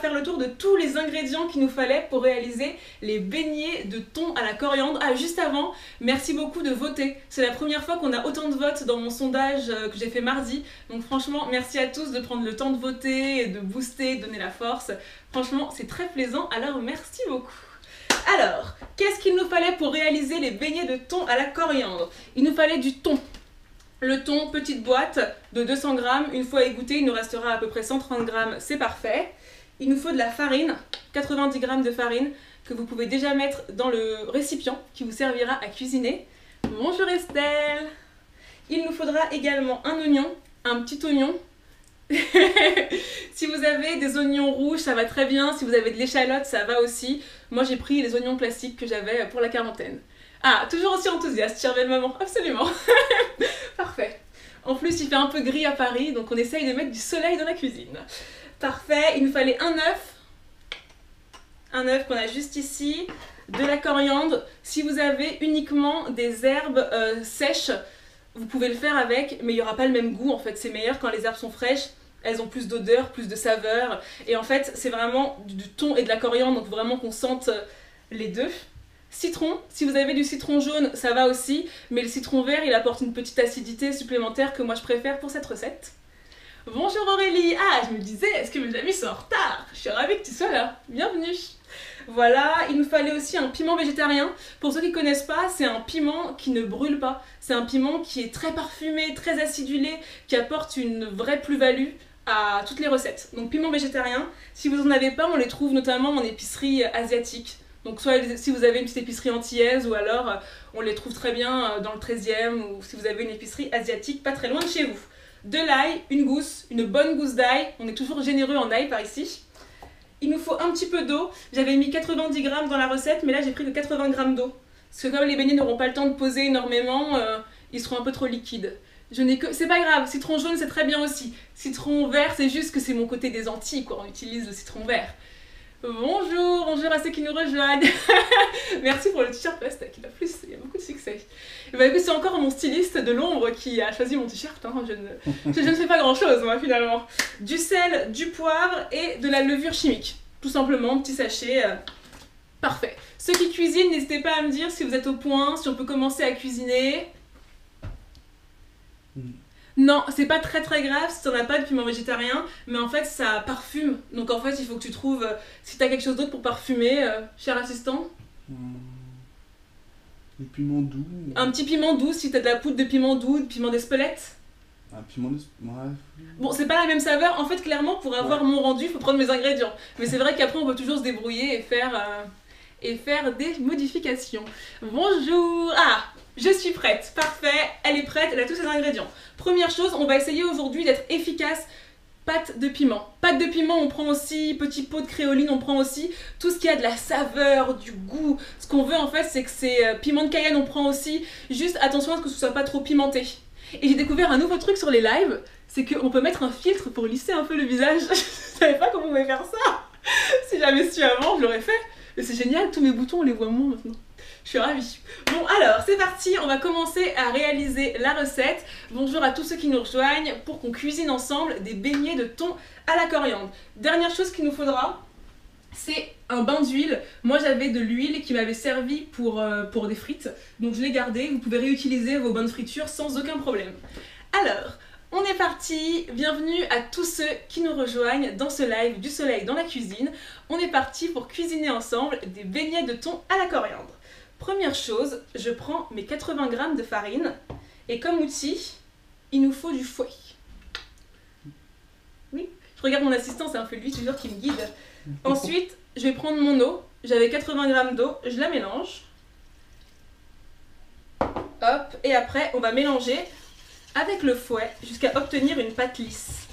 faire le tour de tous les ingrédients qu'il nous fallait pour réaliser les beignets de thon à la coriandre. Ah, juste avant, merci beaucoup de voter. C'est la première fois qu'on a autant de votes dans mon sondage que j'ai fait mardi. Donc franchement, merci à tous de prendre le temps de voter, et de booster, de donner la force. Franchement, c'est très plaisant, alors merci beaucoup. Alors, qu'est-ce qu'il nous fallait pour réaliser les beignets de thon à la coriandre? Il nous fallait du thon. Le thon, petite boîte de 200 grammes. Une fois égoutté, il nous restera à peu près 130 grammes, c'est parfait. Il nous faut de la farine, 90 grammes de farine, que vous pouvez déjà mettre dans le récipient qui vous servira à cuisiner. Bonjour Estelle. Il nous faudra également un oignon, un petit oignon. Si vous avez des oignons rouges, ça va très bien. Si vous avez de l'échalote, ça va aussi. Moi, j'ai pris les oignons classiques que j'avais pour la quarantaine. Ah, toujours aussi enthousiaste, chère belle maman, absolument. Parfait. En plus, il fait un peu gris à Paris, donc on essaye de mettre du soleil dans la cuisine. Parfait, il nous fallait un œuf. Un œuf qu'on a juste ici. De la coriandre. Si vous avez uniquement des herbes sèches, vous pouvez le faire avec, mais il n'y aura pas le même goût. En fait, c'est meilleur quand les herbes sont fraîches. Elles ont plus d'odeur, plus de saveur. Et en fait, c'est vraiment du thon et de la coriandre, donc vraiment qu'on sente les deux. Citron, si vous avez du citron jaune, ça va aussi, mais le citron vert, il apporte une petite acidité supplémentaire que moi je préfère pour cette recette. Bonjour Aurélie. Ah, je me disais, est-ce que mes amis sont en retard? Je suis ravie que tu sois là, bienvenue. Voilà, il nous fallait aussi un piment végétarien. Pour ceux qui ne connaissent pas, c'est un piment qui ne brûle pas. C'est un piment qui est très parfumé, très acidulé, qui apporte une vraie plus-value à toutes les recettes. Donc piment végétarien, si vous n'en avez pas, on les trouve notamment en épicerie asiatique. Donc soit si vous avez une petite épicerie antillaise ou alors on les trouve très bien dans le 13e ou si vous avez une épicerie asiatique pas très loin de chez vous. De l'ail, une gousse, une bonne gousse d'ail, on est toujours généreux en ail par ici. Il nous faut un petit peu d'eau, j'avais mis 90 grammes dans la recette mais là j'ai pris que 80 grammes d'eau. Parce que comme les beignets n'auront pas le temps de poser énormément, ils seront un peu trop liquides. Je n'ai que... C'est pas grave, citron jaune c'est très bien aussi. Citron vert c'est juste que c'est mon côté des Antilles quoi, on utilise le citron vert. Bonjour, bonjour à ceux qui nous rejoignent. Merci pour le t-shirt plastique, il y a beaucoup de succès. Et bah écoute, c'est encore mon styliste de l'ombre qui a choisi mon t-shirt, hein. je ne fais pas grand chose moi finalement. Du sel, du poivre et de la levure chimique. Tout simplement, petit sachet, parfait. Ceux qui cuisinent, n'hésitez pas à me dire si vous êtes au point, si on peut commencer à cuisiner. Non, c'est pas très grave si t'en as pas de piment végétarien, mais en fait ça parfume. Donc en fait il faut que tu trouves, si t'as quelque chose d'autre pour parfumer, cher assistant. Des piments doux. Un petit piment doux, si t'as de la poudre de piment doux, de piment d'Espelette. Un piment d'Espelette, ouais. Bon, c'est pas la même saveur, en fait clairement pour avoir mon rendu, il faut prendre mes ingrédients. Mais c'est vrai qu'après on peut toujours se débrouiller et faire des modifications. Bonjour. Ah, je suis prête, parfait, elle est prête, elle a tous ses ingrédients. Première chose, on va essayer aujourd'hui d'être efficace. Pâte de piment. Pâte de piment, on prend aussi, petit pot de créoline, on prend aussi tout ce qui a de la saveur, du goût. Ce qu'on veut en fait, c'est que ces piments de Cayenne, on prend aussi. Juste attention à ce que ce soit pas trop pimenté. Et j'ai découvert un nouveau truc sur les lives, c'est qu'on peut mettre un filtre pour lisser un peu le visage. Je savais pas comment on pouvait faire ça. Si j'avais su avant, je l'aurais fait. Mais c'est génial, tous mes boutons, on les voit moins maintenant. Je suis ravie. Bon alors, c'est parti, on va commencer à réaliser la recette. Bonjour à tous ceux qui nous rejoignent pour qu'on cuisine ensemble des beignets de thon à la coriandre. Dernière chose qu'il nous faudra, c'est un bain d'huile. Moi j'avais de l'huile qui m'avait servi pour des frites, donc je l'ai gardée. Vous pouvez réutiliser vos bains de friture sans aucun problème. Alors, on est parti. Bienvenue à tous ceux qui nous rejoignent dans ce live du soleil dans la cuisine. On est parti pour cuisiner ensemble des beignets de thon à la coriandre. Première chose, je prends mes 80 grammes de farine et comme outil, il nous faut du fouet. Oui, je regarde mon assistant, c'est un peu lui toujours qui me guide. Ensuite, je vais prendre mon eau. J'avais 80 grammes d'eau, je la mélange. Hop, et après, on va mélanger avec le fouet jusqu'à obtenir une pâte lisse.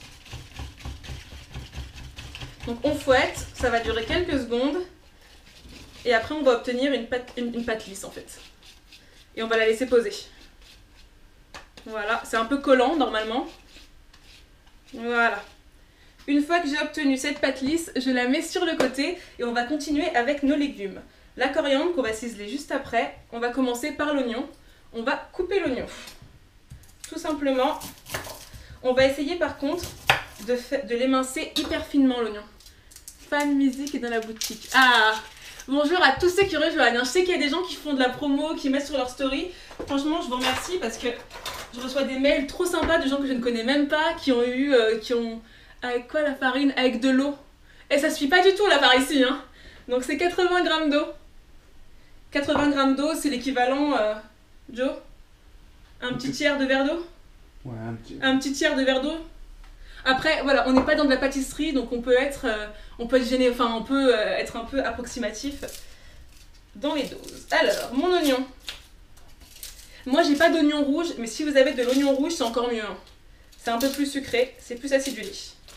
Donc on fouette, ça va durer quelques secondes. Et après on va obtenir une pâte lisse en fait. Et on va la laisser poser. Voilà, c'est un peu collant normalement. Voilà. Une fois que j'ai obtenu cette pâte lisse, je la mets sur le côté et on va continuer avec nos légumes. La coriandre qu'on va ciseler juste après, on va commencer par l'oignon. On va couper l'oignon. Tout simplement, on va essayer par contre de l'émincer hyper finement l'oignon. Fan musique est dans la boutique. Ah, bonjour à tous ceux qui rejoignent. Je sais qu'il y a des gens qui font de la promo, qui mettent sur leur story. Franchement, je vous remercie parce que je reçois des mails trop sympas de gens que je ne connais même pas, qui ont eu, avec quoi la farine? Avec de l'eau. Et ça suffit pas du tout là par ici, hein. Donc c'est 80 grammes d'eau. 80 grammes d'eau, c'est l'équivalent, Joe? Un petit tiers de verre d'eau? Ouais, un petit. Un petit tiers de verre d'eau. Après, voilà, on n'est pas dans de la pâtisserie, donc on peut être gêné, enfin on peut être un peu approximatif dans les doses. Alors, mon oignon. Moi, j'ai pas d'oignon rouge, mais si vous avez de l'oignon rouge, c'est encore mieux. Hein. C'est un peu plus sucré, c'est plus acidulé.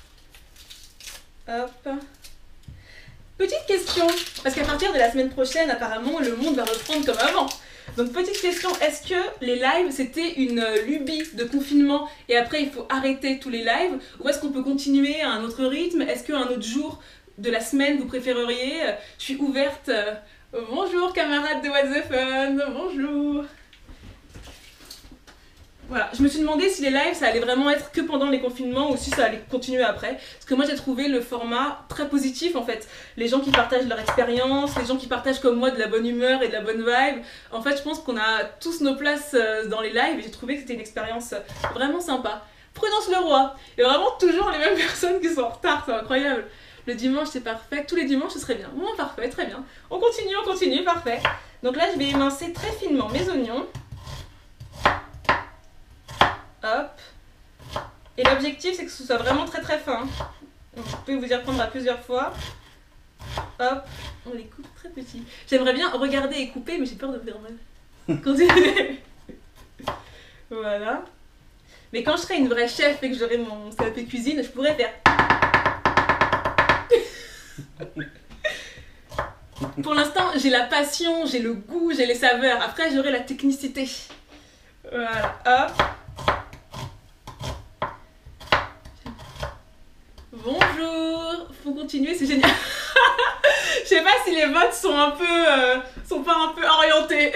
Hop. Petite question, parce qu'à partir de la semaine prochaine, apparemment, le monde va reprendre comme avant. Donc petite question, est-ce que les lives c'était une lubie de confinement et après il faut arrêter tous les lives, ou est-ce qu'on peut continuer à un autre rythme? Est-ce qu'un autre jour de la semaine vous préféreriez? Je suis ouverte. Bonjour camarades de What the Fun, bonjour. Voilà, je me suis demandé si les lives ça allait vraiment être que pendant les confinements ou si ça allait continuer après. Parce que moi j'ai trouvé le format très positif en fait. Les gens qui partagent leur expérience, les gens qui partagent comme moi de la bonne humeur et de la bonne vibe. En fait je pense qu'on a tous nos places dans les lives et j'ai trouvé que c'était une expérience vraiment sympa. Prudence Leroy, il y a vraiment toujours les mêmes personnes qui sont en retard, c'est incroyable. Le dimanche c'est parfait, tous les dimanches ce serait bien. Bon parfait, très bien. On continue, parfait. Donc là je vais émincer très finement mes oignons. Hop. Et l'objectif c'est que ce soit vraiment très très fin. Donc, vous pouvez vous y reprendre à plusieurs fois. Hop. On les coupe très petits. J'aimerais bien regarder et couper mais j'ai peur de me faire mal. Continuez. Voilà. Mais quand je serai une vraie chef et que j'aurai mon CAP cuisine, je pourrais faire... Pour l'instant j'ai la passion, j'ai le goût, j'ai les saveurs. Après j'aurai la technicité. Voilà. Hop. Bonjour, faut continuer, c'est génial. Je sais pas si les votes sont un peu, sont pas un peu orientés.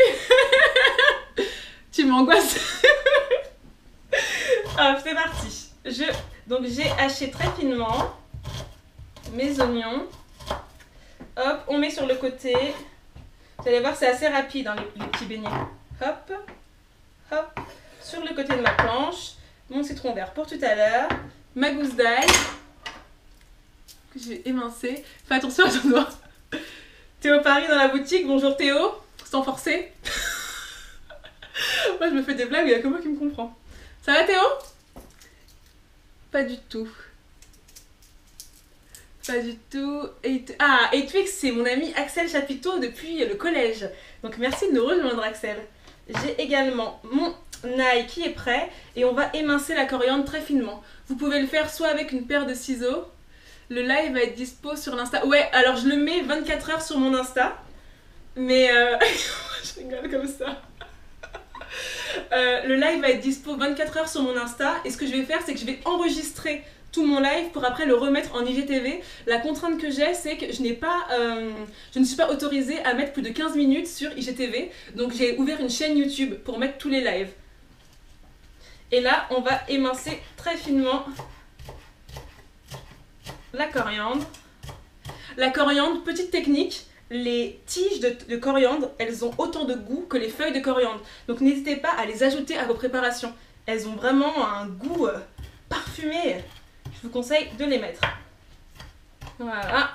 Tu m'angoisses. Hop, c'est parti. Donc j'ai haché très finement mes oignons. Hop, on met sur le côté. Vous allez voir, c'est assez rapide, hein, les petits beignets. Hop, hop, sur le côté de ma planche. Mon citron vert pour tout à l'heure. Ma gousse d'ail. Je vais émincer. Fais attention à ton doigt. Théo Paris dans la boutique. Bonjour Théo. Sans forcer. Moi je me fais des blagues, il n'y a que moi qui me comprend. Ça va Théo? Pas du tout. Pas du tout. Ah, et Twix, c'est mon ami Axel Chapiteau depuis le collège. Donc merci de nous rejoindre Axel. J'ai également mon ail qui est prêt et on va émincer la coriandre très finement. Vous pouvez le faire soit avec une paire de ciseaux. Le live va être dispo sur l'Insta. Ouais, alors je le mets 24 heures sur mon Insta. Mais je rigole comme ça. Le live va être dispo 24 heures sur mon Insta. Et ce que je vais faire, c'est que je vais enregistrer tout mon live pour après le remettre en IGTV. La contrainte que j'ai, c'est que je ne suis pas autorisée à mettre plus de 15 minutes sur IGTV. Donc j'ai ouvert une chaîne YouTube pour mettre tous les lives. Et là, on va émincer très finement la coriandre. La coriandre, petite technique, les tiges de coriandre, elles ont autant de goût que les feuilles de coriandre. Donc n'hésitez pas à les ajouter à vos préparations. Elles ont vraiment un goût parfumé. Je vous conseille de les mettre. Voilà.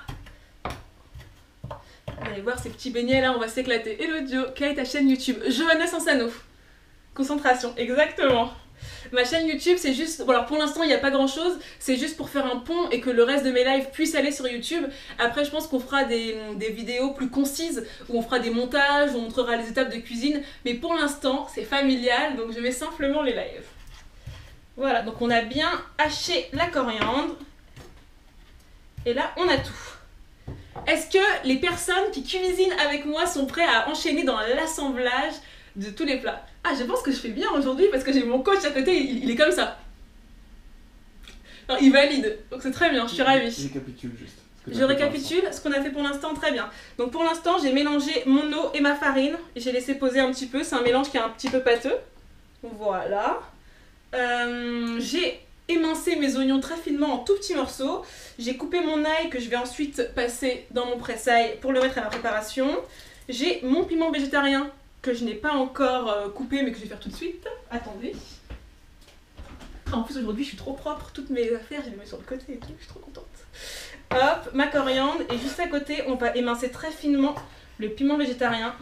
Vous allez voir ces petits beignets là, on va s'éclater. Hello Dio, quelle est ta chaîne YouTube? Johanna Sansano. Concentration, exactement. Ma chaîne YouTube, c'est juste... Bon, alors pour l'instant, il n'y a pas grand-chose. C'est juste pour faire un pont et que le reste de mes lives puisse aller sur YouTube. Après, je pense qu'on fera des vidéos plus concises, où on fera des montages, où on montrera les étapes de cuisine. Mais pour l'instant, c'est familial, donc je mets simplement les lives. Voilà, donc on a bien haché la coriandre. Et là, on a tout. Est-ce que les personnes qui cuisinent avec moi sont prêts à enchaîner dans l'assemblage de tous les plats? Ah, je pense que je fais bien aujourd'hui parce que j'ai mon coach à côté, il est comme ça. Alors, il valide, donc c'est très bien, je suis ravie. Récapitule juste. Je récapitule ce qu'on a fait pour l'instant, très bien. Donc pour l'instant, j'ai mélangé mon eau et ma farine. J'ai laissé poser un petit peu, c'est un mélange qui est un petit peu pâteux. Voilà. J'ai émincé mes oignons très finement en tout petits morceaux. J'ai coupé mon ail que je vais ensuite passer dans mon presse-ail pour le mettre à ma préparation. J'ai mon piment végétarien que je n'ai pas encore coupé mais que je vais faire tout de suite. Attendez. En plus aujourd'hui je suis trop propre, toutes mes affaires je les mets sur le côté et tout, je suis trop contente. Hop, ma coriandre et juste à côté on va émincer très finement le piment végétarien.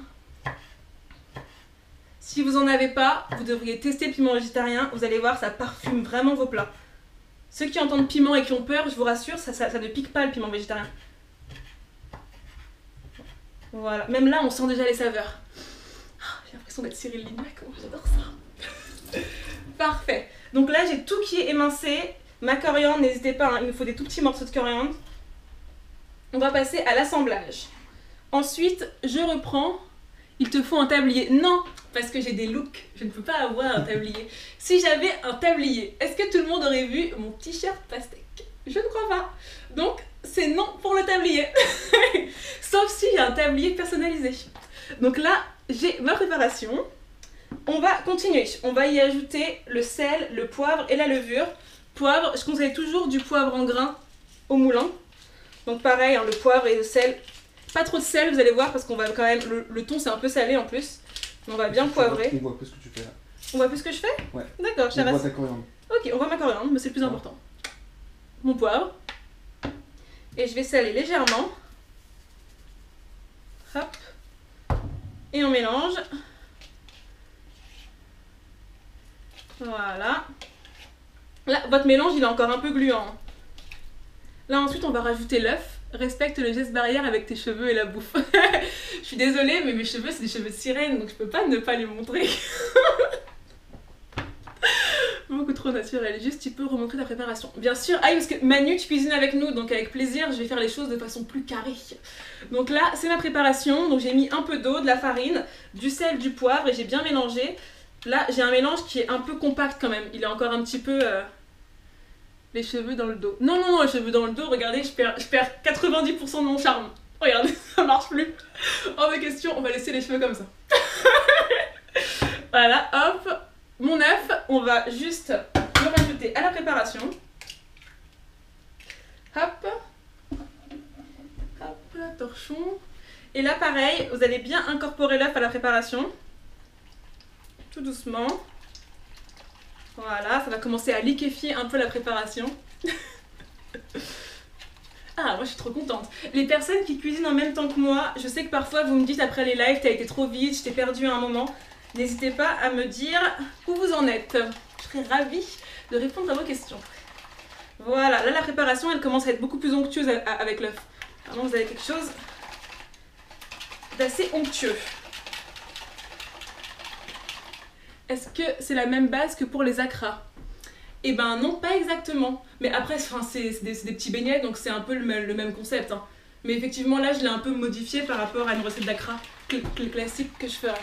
Si vous en avez pas, vous devriez tester le piment végétarien, vous allez voir ça parfume vraiment vos plats. Ceux qui entendent piment et qui ont peur, je vous rassure, ça ne pique pas le piment végétarien. Voilà, même là on sent déjà les saveurs. J'ai l'impression d'être Cyril Lignac, j'adore ça. Parfait. Donc là j'ai tout qui est émincé. Ma coriandre, n'hésitez pas, hein, il me faut des tout petits morceaux de coriandre. On va passer à l'assemblage. Ensuite, je reprends. Il te faut un tablier. Non, parce que j'ai des looks. Je ne peux pas avoir un tablier. Si j'avais un tablier, est-ce que tout le monde aurait vu mon t-shirt pastèque? Je ne crois pas. Donc, c'est non pour le tablier. Sauf si j'ai un tablier personnalisé. Donc là, j'ai ma préparation. On va continuer. On va y ajouter le sel, le poivre et la levure. Poivre, je conseille toujours du poivre en grains au moulin. Donc pareil, hein, le poivre et le sel. Pas trop de sel, vous allez voir, parce qu'on va quand même... Le thon, c'est un peu salé en plus. On va bien poivrer. On voit plus ce que tu fais là. On voit plus ce que je fais? Ouais. D'accord, On voit ta coriandre. Ok, on voit ma coriandre, mais c'est le plus important. Mon poivre. Et je vais saler légèrement. Hop. Et on mélange. Voilà. Là, votre mélange, il est encore un peu gluant. Là, ensuite, on va rajouter l'œuf. Respecte le geste barrière avec tes cheveux et la bouffe. Je suis désolée, mais mes cheveux, c'est des cheveux de sirène, donc je peux pas ne pas les montrer. Beaucoup trop naturel. Juste, tu peux remontrer ta préparation. Bien sûr, ah oui, parce que Manu, tu cuisines avec nous, donc avec plaisir, je vais faire les choses de façon plus carrée. Donc là, c'est ma préparation. Donc j'ai mis un peu d'eau, de la farine, du sel, du poivre, et j'ai bien mélangé. Là, j'ai un mélange qui est un peu compact quand même. Il est encore un petit peu... Les cheveux dans le dos. Non, non, non, les cheveux dans le dos, regardez, je perds 90% de mon charme. Regardez, ça marche plus. Hors de question, on va laisser les cheveux comme ça. Voilà, hop. Mon œuf, on va juste le rajouter à la préparation. Hop. Hop, torchon. Et là, pareil, vous allez bien incorporer l'œuf à la préparation. Tout doucement. Voilà, ça va commencer à liquéfier un peu la préparation. Ah, moi je suis trop contente. Les personnes qui cuisinent en même temps que moi, je sais que parfois vous me dites après les lives, t'as été trop vite, je t'ai perdu à un moment. N'hésitez pas à me dire où vous en êtes. Je serai ravie de répondre à vos questions. Voilà, là la préparation elle commence à être beaucoup plus onctueuse avec l'œuf. Vraiment vous avez quelque chose d'assez onctueux. Est-ce que c'est la même base que pour les acras? Eh ben non, pas exactement. Mais après, c'est des petits beignets, donc c'est un peu le même concept. Hein. Mais effectivement, là, je l'ai un peu modifié par rapport à une recette d'acra classique que je ferais.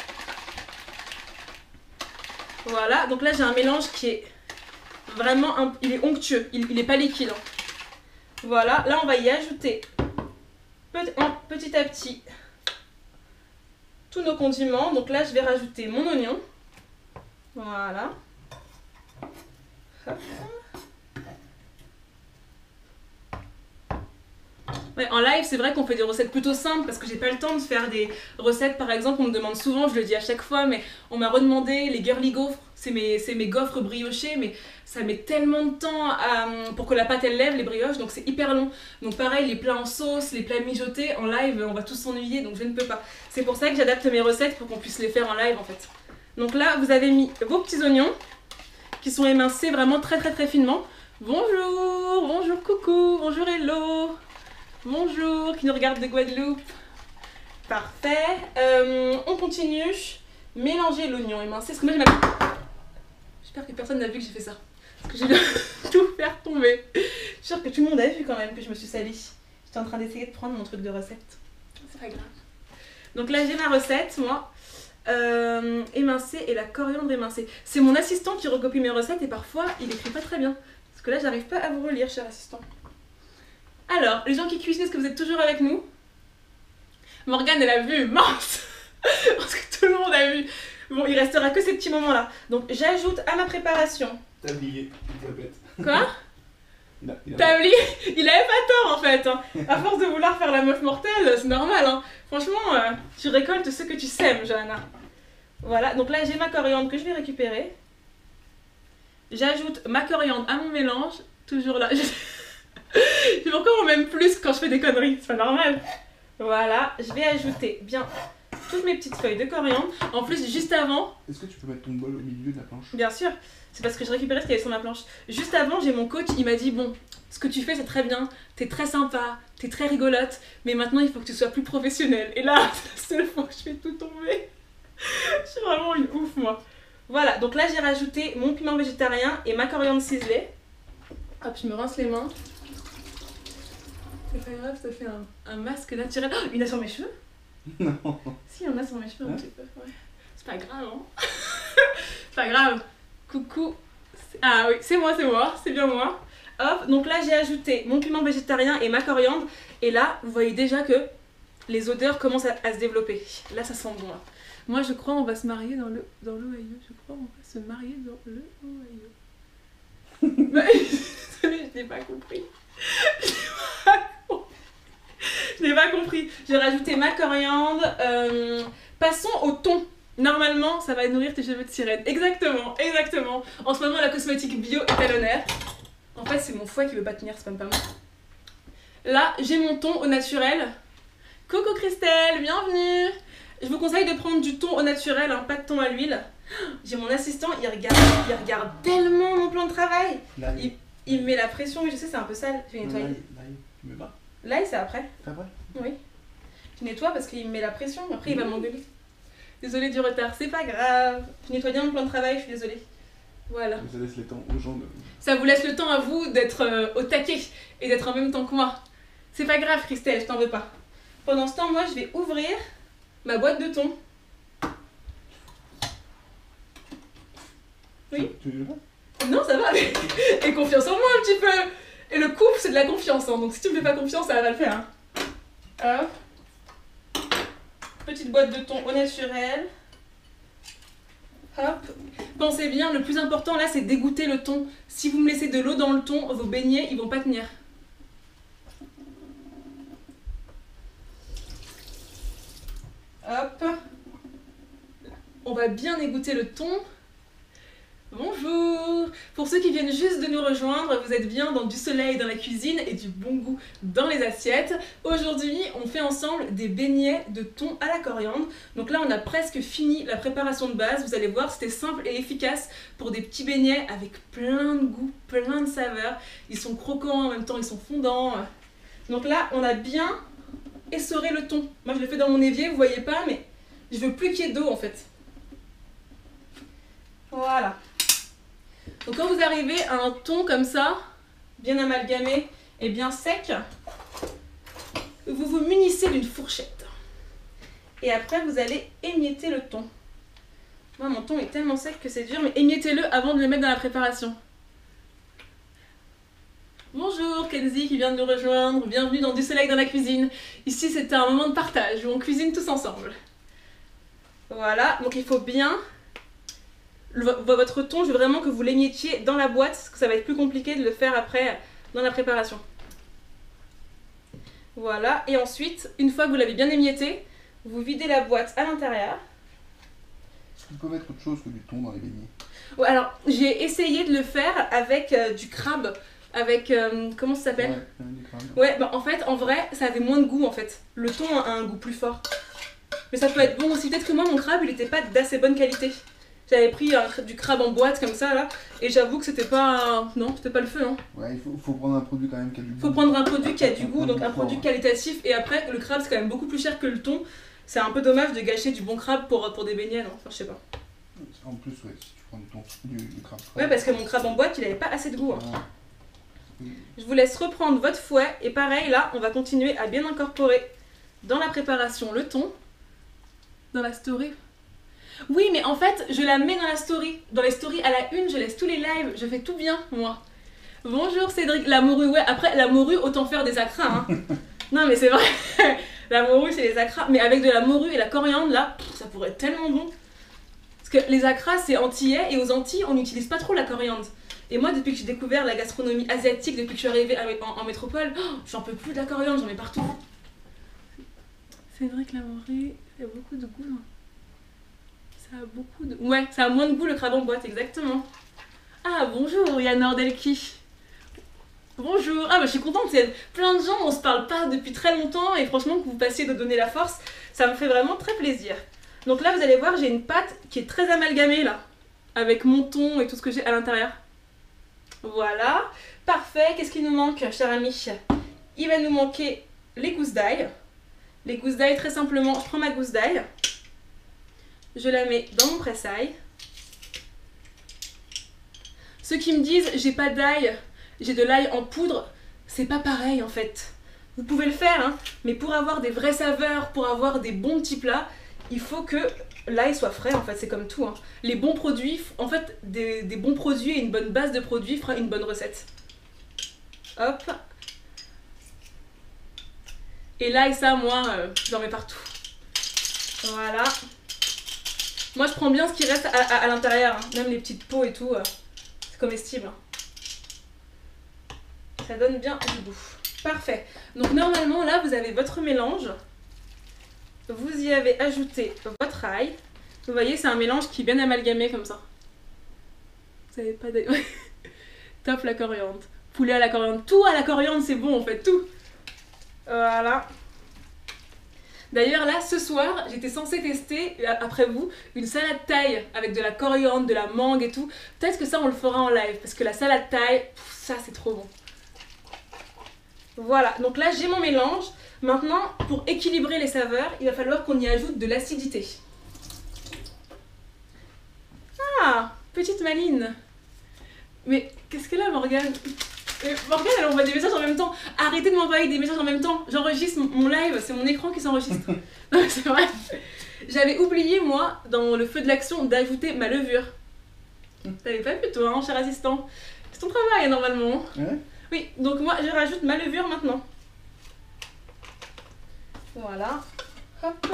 Voilà, donc là, j'ai un mélange qui est vraiment... il est onctueux, il est pas liquide. Hein. Voilà, là, on va y ajouter petit à petit tous nos condiments. Donc là, je vais rajouter mon oignon. Voilà. Hop. Ouais, en live, c'est vrai qu'on fait des recettes plutôt simples parce que j'ai pas le temps de faire des recettes. Par exemple, on me demande souvent, je le dis à chaque fois, mais on m'a redemandé les girly gaufres. C'est mes gaufres briochées, mais ça met tellement de temps pour que la pâte elle lève les brioches, donc c'est hyper long. Donc pareil, les plats en sauce, les plats mijotés, en live, on va tous s'ennuyer, donc je ne peux pas. C'est pour ça que j'adapte mes recettes pour qu'on puisse les faire en live en fait. Donc là, vous avez mis vos petits oignons qui sont émincés vraiment très finement. Bonjour, bonjour, coucou, bonjour, hello, bonjour, qui nous regarde de Guadeloupe. Parfait. On continue. Mélanger l'oignon émincé. Parce que moi, j'espère que personne n'a vu que j'ai fait ça. Parce que j'ai bien tout faire tomber. Je suis sûre que tout le monde a vu quand même que je me suis salie. J'étais en train d'essayer de prendre mon truc de recette. C'est pas grave. Donc là, j'ai ma recette, moi. Émincé et la coriandre émincée. C'est mon assistant qui recopie mes recettes et parfois il écrit pas très bien. Parce que là j'arrive pas à vous relire, cher assistant. Alors, les gens qui cuisinent, est-ce que vous êtes toujours avec nous? Morgane elle a vu, mince. Parce que tout le monde a vu. Bon, il restera que ces petits moments-là. Donc j'ajoute à ma préparation. T'as oublié, je répète. Quoi? Il T'as oublié? Il avait pas tort en fait. Hein. À force de vouloir faire la meuf mortelle, c'est normal. Hein. Franchement, tu récoltes ce que tu sèmes, Johanna. Voilà, donc là j'ai ma coriandre que je vais récupérer. J'ajoute ma coriandre à mon mélange. Toujours là. C'est pourquoi on m'aime plus quand je fais des conneries, c'est pas normal. Voilà, je vais ajouter bien toutes mes petites feuilles de coriandre. En plus, juste avant... Est-ce que tu peux mettre ton bol au milieu de la planche? Bien sûr, c'est parce que je récupérais ce qu'il y avait sur ma planche. Juste avant, j'ai mon coach, il m'a dit, bon, ce que tu fais c'est très bien, t'es très sympa, t'es très rigolote, mais maintenant il faut que tu sois plus professionnelle. Et là, c'est la seule fois que je fais tout tomber. Je suis vraiment une ouf, moi. Voilà, donc là j'ai rajouté mon piment végétarien et ma coriandre ciselée. Hop, je me rince les mains. C'est pas grave, ça fait un masque naturel. Oh, il y en a sur mes cheveux? Non. Si, il y en a sur mes cheveux un petit peu, ouais. C'est pas grave, hein. C'est pas grave. Coucou. Ah oui, c'est moi, c'est bien moi. Hop, donc là j'ai ajouté mon piment végétarien et ma coriandre. Et là, vous voyez déjà que les odeurs commencent à se développer. Là, ça sent bon, là. Moi, je crois on va se marier dans l'Ohio. Je crois on va se marier dans l'Ohio. Bah, désolée, je n'ai pas compris. Je n'ai pas compris. J'ai rajouté ma coriandre. Passons au thon. Normalement, ça va nourrir tes cheveux de sirène. Exactement, exactement. En ce moment, la cosmétique bio est à l'honneur. En fait, c'est mon foie qui veut pas tenir, c'est même pas moi. Là, j'ai mon thon au naturel. Coucou Christelle, bienvenue. Je vous conseille de prendre du thon au naturel, hein, pas de thon à l'huile. J'ai mon assistant, il regarde tellement mon plan de travail. Il me met la pression, oui, je sais, c'est un peu sale. Je vais nettoyer. L'ail, tu mets pas? L'ail, c'est après. C'est après? Oui. Je nettoie parce qu'il me met la pression, après il va m'engueuler. Désolée du retard, c'est pas grave. Je nettoie bien mon plan de travail, je suis désolée. Voilà. Ça laisse le temps aux gens de... Ça vous laisse le temps à vous d'être au taquet et d'être en même temps que moi. C'est pas grave, Christelle, je t'en veux pas. Pendant ce temps, moi, je vais ouvrir ma boîte de thon. Oui. Tu veux pas? Non, ça va. Et confiance en moi un petit peu. Et le couple, c'est de la confiance. Hein. Donc si tu me fais pas confiance, ça va le faire. Hein. Hop. Petite boîte de thon au naturel. Hop. Pensez bien, le plus important là, c'est d'égoutter le thon. Si vous me laissez de l'eau dans le thon, vos beignets, ils vont pas tenir. Hop. On va bien égoutter le thon. Bonjour! Pour ceux qui viennent juste de nous rejoindre, vous êtes bien dans du soleil dans la cuisine et du bon goût dans les assiettes. Aujourd'hui, on fait ensemble des beignets de thon à la coriandre. Donc là, on a presque fini la préparation de base. Vous allez voir, c'était simple et efficace pour des petits beignets avec plein de goût, plein de saveurs. Ils sont croquants, en même temps ils sont fondants. Donc là, on a bien essoré le thon. Moi, je l'ai fait dans mon évier, vous voyez pas, mais je veux plus qu'il y ait d'eau en fait. Voilà. Donc quand vous arrivez à un thon comme ça, bien amalgamé et bien sec, vous vous munissez d'une fourchette. Et après vous allez émietter le thon. Moi mon thon est tellement sec que c'est dur, mais émiettez-le avant de le mettre dans la préparation. Bonjour Kenzie qui vient de nous rejoindre, bienvenue dans Du Soleil dans la cuisine. Ici c'est un moment de partage où on cuisine tous ensemble. Voilà, donc il faut bien... Votre thon, je veux vraiment que vous l'émiettiez dans la boîte, parce que ça va être plus compliqué de le faire après dans la préparation. Voilà, et ensuite, une fois que vous l'avez bien émietté, vous videz la boîte à l'intérieur. Est-ce qu'on peut mettre autre chose que du thon dans les beignets? Ouais, alors, j'ai essayé de le faire avec du crabe, avec... comment ça s'appelle? Ouais, du crabe. Ouais, bah en fait, en vrai, ça avait moins de goût en fait. Le thon a un goût plus fort. Mais ça peut être bon aussi. Peut-être que moi, mon crabe, il n'était pas d'assez bonne qualité. J'avais pris du crabe en boîte comme ça là, et j'avoue que c'était pas... Non, c'était pas le feu, hein. Ouais, il faut prendre un produit quand même qui a du goût. Faut prendre un produit qui a du goût, donc un produit qualitatif, et après, le crabe c'est quand même beaucoup plus cher que le thon. C'est un peu dommage de gâcher du bon crabe pour des beignets, non? Enfin, je sais pas. En plus, ouais, si tu prends du crabe. Ouais, parce que mon crabe en boîte, il avait pas assez de goût. Hein. Ouais. Je vous laisse reprendre votre fouet, et pareil, là, on va continuer à bien incorporer dans la préparation le thon. Dans la story. Oui, mais en fait, je la mets dans la story. Dans les stories à la une, je laisse tous les lives. Je fais tout bien, moi. Bonjour Cédric. La morue, ouais. Après, la morue, autant faire des acras, hein. Non, mais c'est vrai. La morue, c'est les acras. Mais avec de la morue et la coriandre, là, ça pourrait être tellement bon. Parce que les acras, c'est antillais, et aux Antilles, on n'utilise pas trop la coriandre. Et moi, depuis que j'ai découvert la gastronomie asiatique, depuis que je suis arrivée en métropole, j'en peux plus de la coriandre, j'en mets partout. C'est vrai que la morée, il y a beaucoup de goût. Hein. Ça a beaucoup de... Ouais, ça a moins de goût le crabe en boîte, exactement. Ah, bonjour Yann Nordelki. Bonjour. Ah bah je suis contente, c'est plein de gens, on se parle pas depuis très longtemps, et franchement que vous passiez de donner la force, ça me fait vraiment très plaisir. Donc là, vous allez voir, j'ai une pâte qui est très amalgamée là, avec mon thon et tout ce que j'ai à l'intérieur. Voilà, parfait. Qu'est-ce qu'il nous manque, cher ami? Il va nous manquer les gousses d'ail. Les gousses d'ail, très simplement, je prends ma gousse d'ail, je la mets dans mon presse-ail. Ceux qui me disent j'ai pas d'ail, j'ai de l'ail en poudre, c'est pas pareil en fait. Vous pouvez le faire, hein, mais pour avoir des vraies saveurs, pour avoir des bons petits plats, il faut que l'ail soit frais en fait, c'est comme tout. Hein. Les bons produits, en fait, des bons produits et une bonne base de produits fera une bonne recette. Hop. Et l'ail, ça, moi, j'en mets partout. Voilà. Moi, je prends bien ce qui reste à l'intérieur, hein. Même les petites peaux et tout, c'est comestible. Ça donne bien du goût. Parfait. Donc normalement, là, vous avez votre mélange. Vous y avez ajouté votre ail. Vous voyez, c'est un mélange qui est bien amalgamé comme ça. Vous savez pas d'ail. Top la coriandre. Poulet à la coriandre. Tout à la coriandre, c'est bon en fait, tout. Voilà. D'ailleurs là, ce soir, j'étais censée tester, après vous, une salade thaï avec de la coriandre, de la mangue et tout. Peut-être que ça, on le fera en live, parce que la salade thaï, ça c'est trop bon. Voilà, donc là j'ai mon mélange. Maintenant, pour équilibrer les saveurs, il va falloir qu'on y ajoute de l'acidité. Ah, petite Maline. Mais qu'est-ce qu'elle a, Morgane? Morgane, elle envoie des messages en même temps. Arrêtez de m'envoyer des messages en même temps. J'enregistre mon live, c'est mon écran qui s'enregistre. Non, c'est vrai. J'avais oublié, moi, dans le feu de l'action, d'ajouter ma levure. T'avais pas vu, toi, hein, cher assistant? C'est ton travail, normalement. Ouais. Oui, donc moi, je rajoute ma levure maintenant. Voilà. Hop.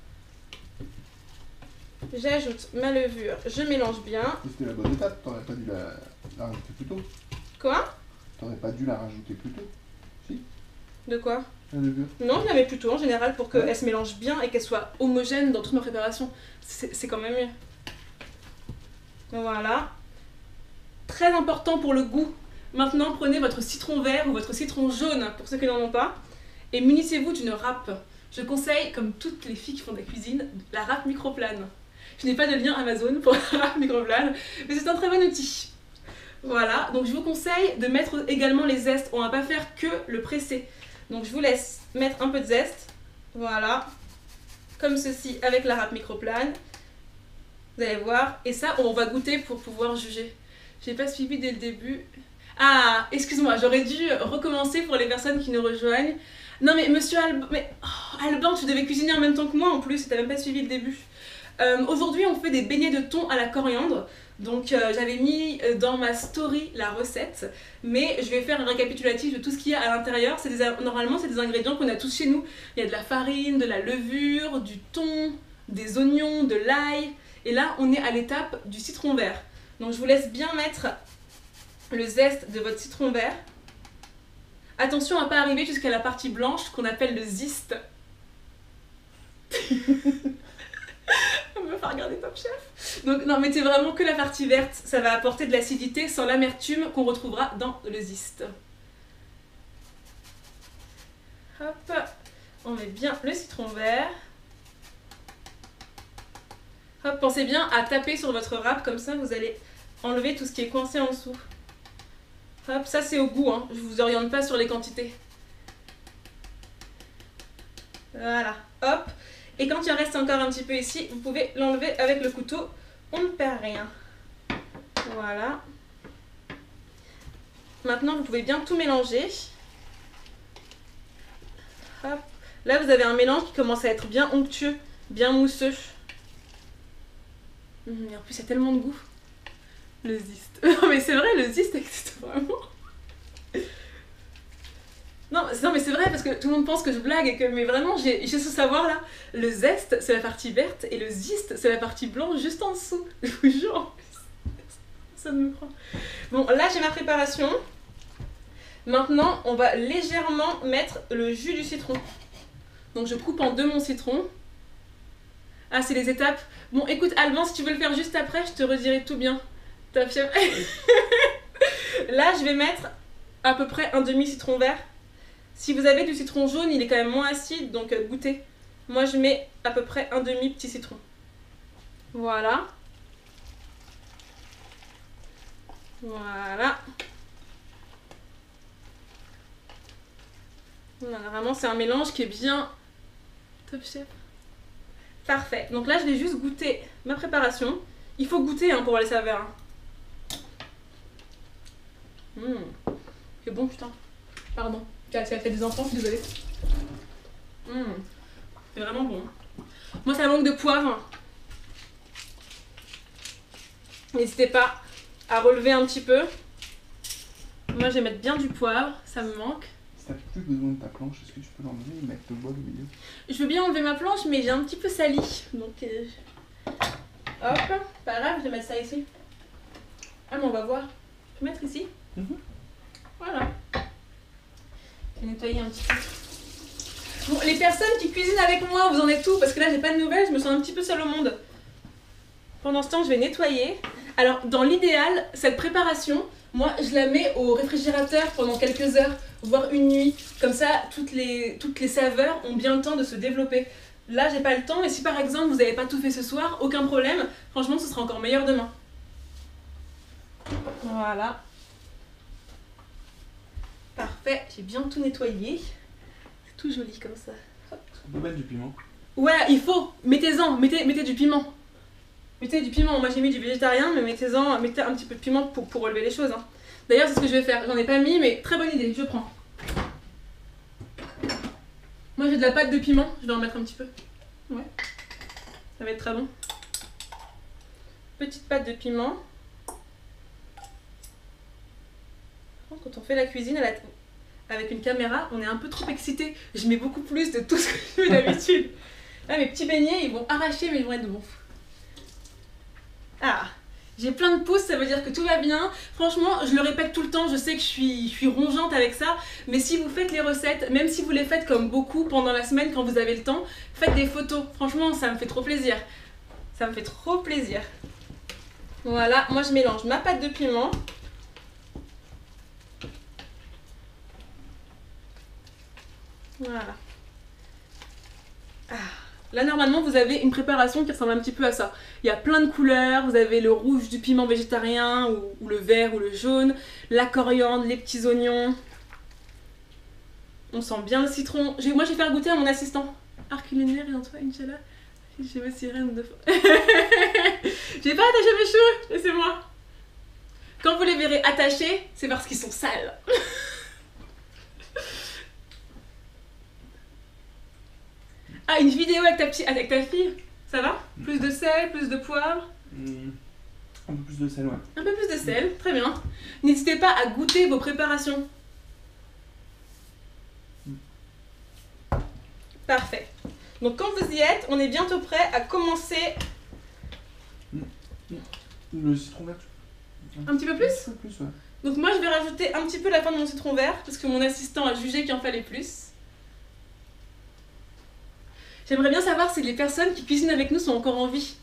J'ajoute ma levure, je mélange bien. C'était la bonne étape, t'aurais pas dû la rajouter plus tôt. Quoi? T'aurais pas dû la rajouter plus tôt. Si, De quoi? la levure. Non, je la mets plutôt en général pour qu'elle se mélange bien et qu'elle soit homogène dans toute ma préparation. C'est quand même mieux. Voilà. Très important pour le goût. Maintenant, prenez votre citron vert ou votre citron jaune pour ceux qui n'en ont pas et munissez-vous d'une râpe. Je conseille, comme toutes les filles qui font de la cuisine, la râpe microplane. Je n'ai pas de lien Amazon pour la râpe microplane, mais c'est un très bon outil. Voilà, donc je vous conseille de mettre également les zestes. On va pas faire que le pressé. Donc je vous laisse mettre un peu de zeste. Voilà, comme ceci avec la râpe microplane. Vous allez voir. Et ça, on va goûter pour pouvoir juger. J'ai pas suivi dès le début. Ah, excuse-moi, j'aurais dû recommencer pour les personnes qui nous rejoignent. Non mais monsieur Alban, Alban, tu devais cuisiner en même temps que moi en plus, t'as même pas suivi le début. Aujourd'hui on fait des beignets de thon à la coriandre. Donc j'avais mis dans ma story la recette, mais je vais faire un récapitulatif de tout ce qu'il y a à l'intérieur. Normalement c'est des ingrédients qu'on a tous chez nous. Il y a de la farine, de la levure, du thon, des oignons, de l'ail. Et là on est à l'étape du citron vert. Donc je vous laisse bien mettre le zeste de votre citron vert. Attention à ne pas arriver jusqu'à la partie blanche qu'on appelle le zeste. On me faire regarder Top Chef. Donc non, mettez vraiment que la partie verte, ça va apporter de l'acidité sans l'amertume qu'on retrouvera dans le zeste. Hop, on met bien le citron vert. Hop, pensez bien à taper sur votre râpe, comme ça vous allez enlever tout ce qui est coincé en dessous. Hop, ça c'est au goût, hein. Je vous oriente pas sur les quantités. Voilà, hop. Et quand il en reste encore un petit peu ici, vous pouvez l'enlever avec le couteau. On ne perd rien. Voilà. Maintenant, vous pouvez bien tout mélanger. Hop. Là, vous avez un mélange qui commence à être bien onctueux, bien mousseux. Et en plus, il y a tellement de goût. Le zeste. Non mais c'est vrai, le zeste existe vraiment. Non, non mais c'est vrai parce que tout le monde pense que je blague et que mais vraiment j'ai ce savoir là. Le zeste c'est la partie verte et le ziste c'est la partie blanche juste en dessous. Je vous jure. Ça me prend. Bon là j'ai ma préparation. Maintenant on va légèrement mettre le jus du citron. Donc je coupe en deux mon citron. Ah c'est les étapes. Bon écoute Alban, si tu veux le faire juste après je te redirai tout bien. Top chef. Là je vais mettre à peu près un demi citron vert. Si vous avez du citron jaune, il est quand même moins acide, donc goûtez. Moi, je mets à peu près un demi petit citron. Voilà. Voilà. Voilà, vraiment, c'est un mélange qui est bien top chef. Parfait. Donc là, je vais juste goûter ma préparation. Il faut goûter hein, pour voir les saveurs. C'est bon, putain. Pardon. Tu as fait des enfants, je suis désolée. C'est vraiment bon. Moi, ça manque de poivre. N'hésitez pas à relever un petit peu. Moi, je vais mettre bien du poivre, ça me manque. Si t'as plus besoin de ta planche, est-ce que tu peux l'enlever et mettre le bol au milieu? Je veux bien enlever ma planche, mais j'ai un petit peu sali. Donc, hop, pas grave, je vais mettre ça ici. Ah, mais on va voir. Je peux mettre ici. Voilà. Je vais nettoyer un petit peu. Bon, les personnes qui cuisinent avec moi, vous en êtes où? Parce que là, j'ai pas de nouvelles, je me sens un petit peu seule au monde. Pendant ce temps, je vais nettoyer. Alors, dans l'idéal, cette préparation, moi, je la mets au réfrigérateur pendant quelques heures, voire une nuit. Comme ça, toutes les saveurs ont bien le temps de se développer. Là, j'ai pas le temps, et si par exemple, vous n'avez pas tout fait ce soir, aucun problème. Franchement, ce sera encore meilleur demain. Voilà. Parfait, j'ai bien tout nettoyé. C'est tout joli comme ça. On peut mettre du piment. Ouais, il faut. Mettez-en, mettez du piment. Mettez du piment. Moi j'ai mis du végétarien, mais mettez un petit peu de piment pour relever les choses. Hein. D'ailleurs, c'est ce que je vais faire. J'en ai pas mis, mais très bonne idée, je prends. Moi j'ai de la pâte de piment, je vais en mettre un petit peu. Ouais. Ça va être très bon. Petite pâte de piment. Quand on fait la cuisine avec une caméra, on est un peu trop excité. Je mets beaucoup plus de tout ce que je fais d'habitude. Là, mes petits beignets, ils vont arracher, mais ils vont être bons. Ah, j'ai plein de pouces, ça veut dire que tout va bien. Franchement, je le répète tout le temps, je sais que je suis rongeante avec ça. Mais si vous faites les recettes, même si vous les faites comme beaucoup pendant la semaine quand vous avez le temps, faites des photos. Franchement, ça me fait trop plaisir. Ça me fait trop plaisir. Voilà, moi je mélange ma pâte de piment. Voilà. Ah. Là, normalement, vous avez une préparation qui ressemble un petit peu à ça. Il y a plein de couleurs. Vous avez le rouge du piment végétarien, ou le vert, ou le jaune. La coriandre, les petits oignons. On sent bien le citron. Moi, je vais faire goûter à mon assistant. Art culinaire et en toi, Inch'Allah. J'ai ma sirène de... J'ai pas attaché mes cheveux, laissez-moi. Quand vous les verrez attachés, c'est parce qu'ils sont sales. Ah, une vidéo avec ta fille, ça va? Plus de sel, plus de poivre? Un peu plus de sel, ouais. Un peu plus de sel, très bien. N'hésitez pas à goûter vos préparations. Parfait. Donc quand vous y êtes, on est bientôt prêt à commencer. Le citron vert. Un petit peu plus? Un peu plus, ouais. Donc moi je vais rajouter un petit peu la fin de mon citron vert, parce que mon assistant a jugé qu'il en fallait plus. J'aimerais bien savoir si les personnes qui cuisinent avec nous sont encore en vie.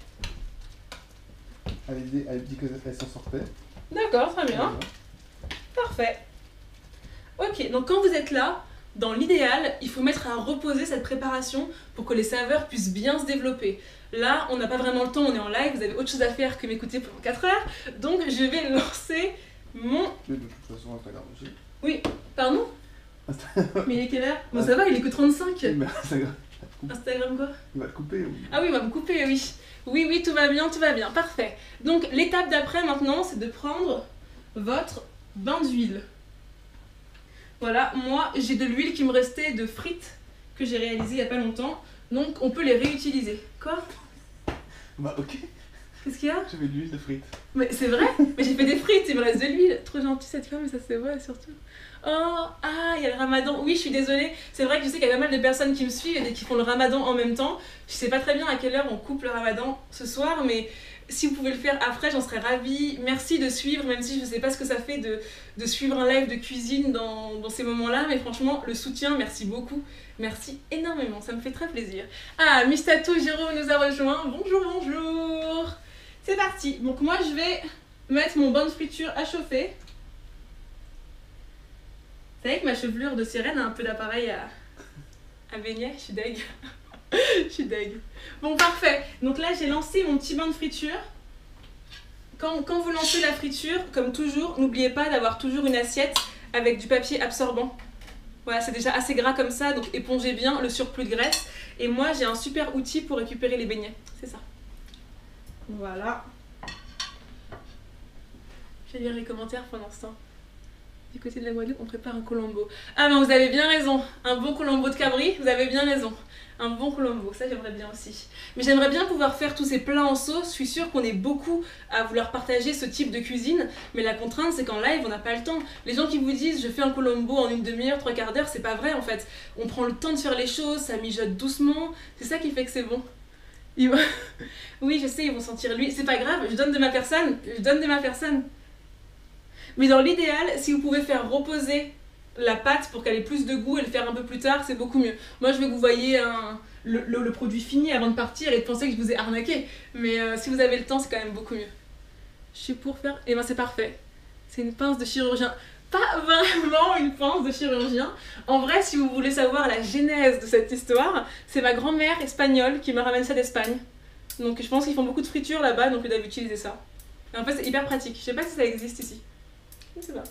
Elle dit qu'elle s'en sortait. D'accord, très bien. Parfait. Ok, donc quand vous êtes là, dans l'idéal, il faut mettre à reposer cette préparation pour que les saveurs puissent bien se développer. Là, on n'a pas vraiment le temps, on est en live, vous avez autre chose à faire que m'écouter pendant 4 heures. Donc je vais lancer mon... Mais de toute façon, Instagram aussi. Oui, pardon? Mais il est quelle heure? Bon ça va, il est que 35. Mais Instagram. Instagram quoi? Il va te couper. Oui. Ah oui, il va me couper, oui. Oui, tout va bien, parfait. Donc l'étape d'après maintenant, c'est de prendre votre bain d'huile. Voilà, moi j'ai de l'huile qui me restait de frites que j'ai réalisé il n'y a pas longtemps. Donc on peut les réutiliser. Quoi? Bah ok. Qu'est-ce qu'il y a? J'avais de l'huile de frites. Mais c'est vrai? Mais j'ai fait des frites, il me reste de l'huile. Trop gentille cette femme, mais ça se voit surtout. Oh, ah, il y a le ramadan. Oui, je suis désolée. C'est vrai que je sais qu'il y a pas mal de personnes qui me suivent et qui font le ramadan en même temps. Je sais pas très bien à quelle heure on coupe le ramadan ce soir, mais si vous pouvez le faire après, j'en serais ravie. Merci de suivre, même si je sais pas ce que ça fait de suivre un live de cuisine dans ces moments-là, mais franchement, le soutien, merci beaucoup. Merci énormément, ça me fait très plaisir. Ah, Mistato Jérôme nous a rejoint. Bonjour, bonjour. C'est parti. Donc moi, je vais mettre mon bain de friture à chauffer. Vous savez que ma chevelure de sirène a un peu d'appareil à baigner, je suis deg. Je suis deg. Bon, parfait. Donc là, j'ai lancé mon petit bain de friture. Quand vous lancez la friture, comme toujours, n'oubliez pas d'avoir toujours une assiette avec du papier absorbant. Voilà, c'est déjà assez gras comme ça, donc épongez bien le surplus de graisse. Et moi, j'ai un super outil pour récupérer les beignets. C'est ça. Voilà. Je vais lire les commentaires pendant ce temps. Du côté de la Guadeloupe, on prépare un colombo. Ah mais vous avez bien raison, un bon colombo de cabri, vous avez bien raison. Un bon colombo, ça j'aimerais bien aussi. Mais j'aimerais bien pouvoir faire tous ces plats en sauce, je suis sûre qu'on est beaucoup à vouloir partager ce type de cuisine, mais la contrainte c'est qu'en live on n'a pas le temps. Les gens qui vous disent je fais un colombo en une demi-heure, 3/4 d'heure, c'est pas vrai en fait. On prend le temps de faire les choses, ça mijote doucement, c'est ça qui fait que c'est bon. Oui je sais, ils vont sentir l'huile, c'est pas grave, je donne de ma personne, Mais dans l'idéal, si vous pouvez faire reposer la pâte pour qu'elle ait plus de goût et le faire un peu plus tard, c'est beaucoup mieux. Moi, je veux que vous voyez le produit fini avant de partir et de penser que je vous ai arnaqué. Mais si vous avez le temps, c'est quand même beaucoup mieux. Je suis pour faire... Eh ben c'est parfait. C'est une pince de chirurgien. Pas vraiment une pince de chirurgien. En vrai, si vous voulez savoir la genèse de cette histoire, c'est ma grand-mère espagnole qui me ramène ça d'Espagne. Donc je pense qu'ils font beaucoup de fritures là-bas, donc ils doivent utiliser ça. Et en fait, c'est hyper pratique. Je sais pas si ça existe ici. Je sais pas.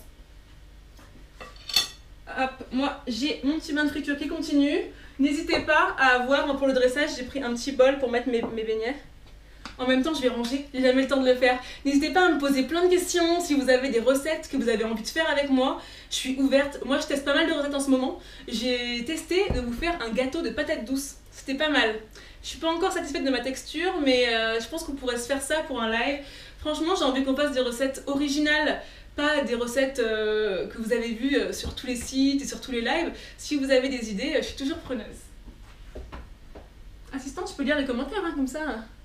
Hop, moi j'ai mon petit bain de friture qui continue. N'hésitez pas à avoir, moi pour le dressage, j'ai pris un petit bol pour mettre mes beignets. En même temps, je vais ranger, j'ai jamais le temps de le faire. N'hésitez pas à me poser plein de questions si vous avez des recettes que vous avez envie de faire avec moi. Je suis ouverte. Moi, je teste pas mal de recettes en ce moment. J'ai testé de vous faire un gâteau de patates douces. C'était pas mal. Je suis pas encore satisfaite de ma texture, mais je pense qu'on pourrait se faire ça pour un live. Franchement, j'ai envie qu'on fasse des recettes originales. Pas des recettes que vous avez vues sur tous les sites et sur tous les lives. Si vous avez des idées, je suis toujours preneuse. Assistante, je peux lire les commentaires, hein, comme ça.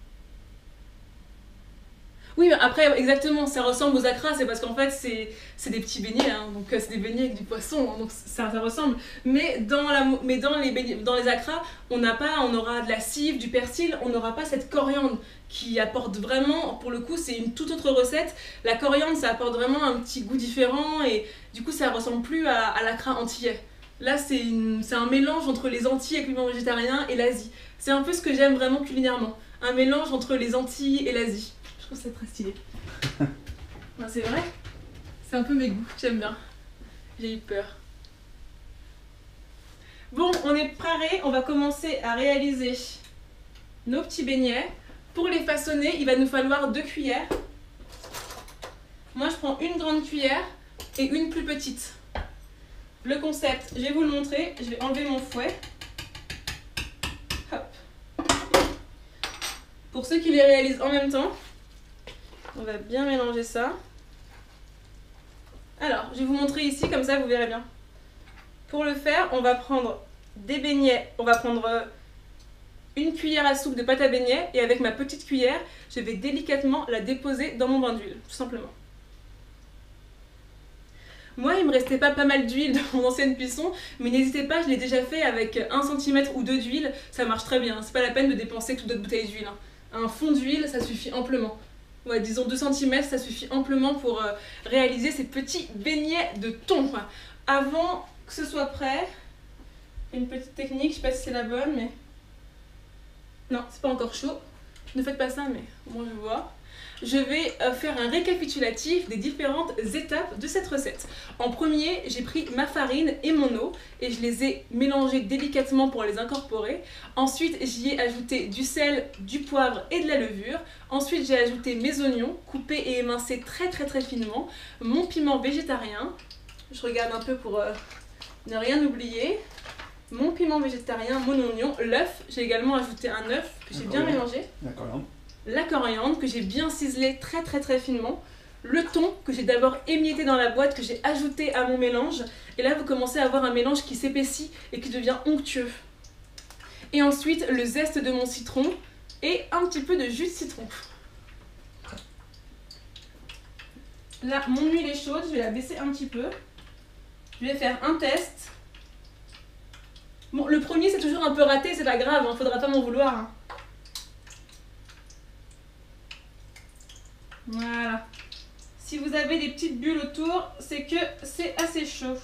Oui, mais après, exactement, ça ressemble aux acras, c'est parce qu'en fait, c'est des petits beignets, hein, donc c'est des beignets avec du poisson, hein, donc ça ressemble. Mais dans les acras, on aura de la cive, du persil, on n'aura pas cette coriandre qui apporte vraiment, pour le coup, c'est une toute autre recette. La coriandre, ça apporte vraiment un petit goût différent et du coup, ça ressemble plus à l'acra antillais. Là, c'est un mélange entre les Antilles avec l'humour végétarien et l'Asie. C'est un peu ce que j'aime vraiment culinairement. Un mélange entre les Antilles et l'Asie. Je trouve ça très stylé. Ben, c'est vrai. C'est un peu mes goûts, j'aime bien. J'ai eu peur. Bon, on est prêt, on va commencer à réaliser nos petits beignets. Pour les façonner, il va nous falloir 2 cuillères. Moi, je prends une grande cuillère et une plus petite. Le concept, je vais vous le montrer. Je vais enlever mon fouet. Hop. Pour ceux qui les réalisent en même temps, on va bien mélanger ça. Alors, je vais vous montrer ici, comme ça vous verrez bien. Pour le faire, on va prendre des beignets. On va prendre une cuillère à soupe de pâte à beignets et avec ma petite cuillère, je vais délicatement la déposer dans mon bain d'huile, tout simplement. Moi, il me restait pas mal d'huile dans mon ancienne cuisson, mais n'hésitez pas, je l'ai déjà fait avec 1 cm ou 2 d'huile, ça marche très bien. C'est pas la peine de dépenser toute votre bouteille d'huile. Un fond d'huile, ça suffit amplement. Ouais, disons 2 cm, ça suffit amplement pour réaliser ces petits beignets de thon. Avant que ce soit prêt, une petite technique, je sais pas si c'est la bonne, mais... Non, c'est pas encore chaud. Ne faites pas ça, mais au moins je vois. Je vais faire un récapitulatif des différentes étapes de cette recette. En premier, j'ai pris ma farine et mon eau et je les ai mélangées délicatement pour les incorporer. Ensuite, j'y ai ajouté du sel, du poivre et de la levure. Ensuite, j'ai ajouté mes oignons coupés et émincés très finement, mon piment végétarien. Je regarde un peu pour ne rien oublier. Mon piment végétarien, mon oignon, l'œuf. J'ai également ajouté un œuf que j'ai bien mélangé. D'accord. la coriandre que j'ai bien ciselée très finement, le thon que j'ai d'abord émietté dans la boîte, que j'ai ajouté à mon mélange, et là vous commencez à avoir un mélange qui s'épaissit et qui devient onctueux. Et ensuite le zeste de mon citron et un petit peu de jus de citron. Là mon huile est chaude, je vais la baisser un petit peu. Je vais faire un test. Bon, le premier c'est toujours un peu raté, c'est pas grave, hein, faudra pas m'en vouloir. Hein. Voilà. Si vous avez des petites bulles autour, c'est que c'est assez chaud.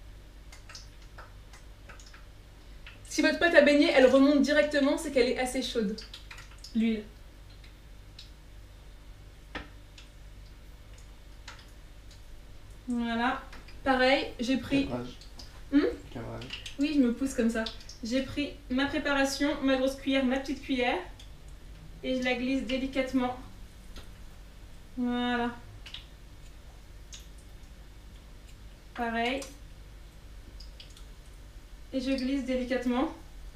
Si votre pâte à beignet, elle remonte directement, c'est qu'elle est assez chaude. L'huile. Voilà. Pareil, j'ai pris... Cabrage. Oui, je me pousse comme ça. J'ai pris ma préparation, ma grosse cuillère, ma petite cuillère. Et je la glisse délicatement. Voilà. Pareil. Et je glisse délicatement.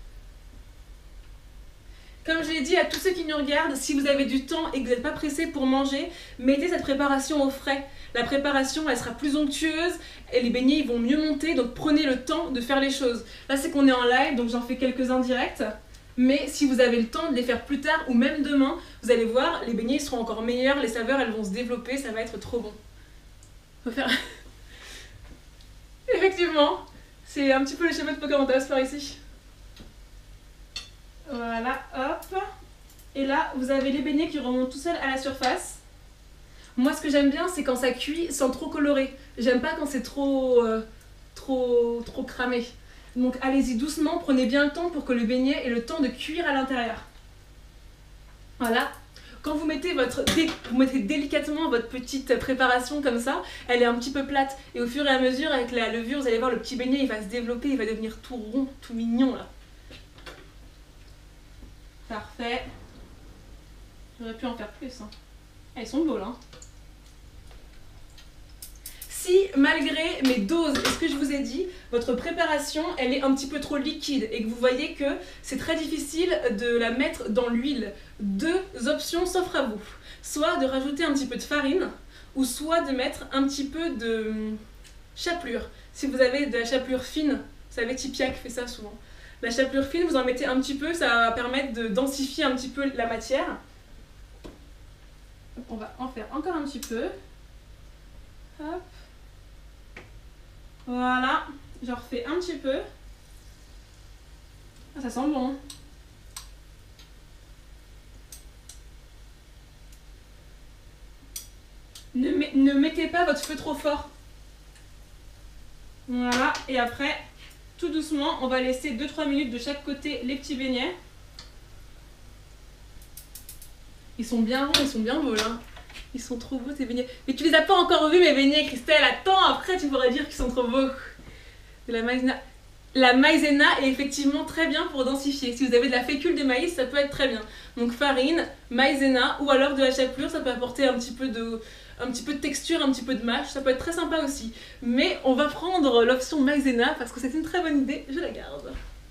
Comme je l'ai dit à tous ceux qui nous regardent, si vous avez du temps et que vous n'êtes pas pressé pour manger, mettez cette préparation au frais. La préparation, elle sera plus onctueuse et les beignets ils vont mieux monter, donc prenez le temps de faire les choses. Là, c'est qu'on est en live, donc j'en fais quelques-uns directs. Mais si vous avez le temps de les faire plus tard ou même demain, vous allez voir, les beignets ils seront encore meilleurs, les saveurs elles vont se développer, ça va être trop bon. Faut faire... Effectivement, c'est un petit peu le schéma de Pocahontas par ici. Voilà, hop. Et là, vous avez les beignets qui remontent tout seuls à la surface. Moi, ce que j'aime bien, c'est quand ça cuit sans trop colorer. J'aime pas quand c'est trop cramé. Donc allez-y doucement, prenez bien le temps pour que le beignet ait le temps de cuire à l'intérieur. Voilà. Quand vous mettez délicatement votre petite préparation comme ça, elle est un petit peu plate. Et au fur et à mesure, avec la levure, vous allez voir le petit beignet, il va se développer, il va devenir tout rond, tout mignon là. Parfait. J'aurais pu en faire plus. Hein. Elles sont beaux là. Si malgré mes doses et ce que je vous ai dit, votre préparation elle est un petit peu trop liquide et que vous voyez que c'est très difficile de la mettre dans l'huile, deux options s'offrent à vous. Soit de rajouter un petit peu de farine ou soit de mettre un petit peu de chapelure. Si vous avez de la chapelure fine, vous savez Tipiak fait ça souvent. La chapelure fine, vous en mettez un petit peu, ça va permettre de densifier un petit peu la matière. On va en faire encore un petit peu. Hop. Voilà, je refais un petit peu. Ah, ça sent bon. Ne mettez pas votre feu trop fort. Voilà, et après, tout doucement, on va laisser 2-3 minutes de chaque côté les petits beignets. Ils sont bien bons, ils sont bien beaux là. Ils sont trop beaux tes beignets. Mais tu les as pas encore vus mes beignets, Christelle. Attends, après tu pourrais dire qu'ils sont trop beaux. De la maïzena. La maïzena est effectivement très bien pour densifier. Si vous avez de la fécule de maïs, ça peut être très bien. Donc farine, maïzena ou alors de la chapelure, ça peut apporter un petit peu de texture, un petit peu de mâche. Ça peut être très sympa aussi. Mais on va prendre l'option maïzena parce que c'est une très bonne idée. Je la garde.